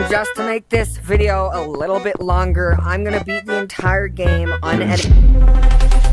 And just to make this video a little bit longer, I'm gonna beat the entire game unedited.